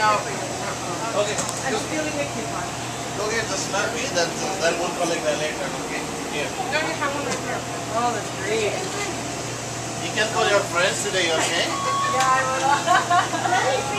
Okay. I'm stealing the coupon. Go get the Slurpee, then we'll collect that later, okay? Here. No, you have one right there. Oh, that's great. You can call your friends today, okay? Yeah, I will.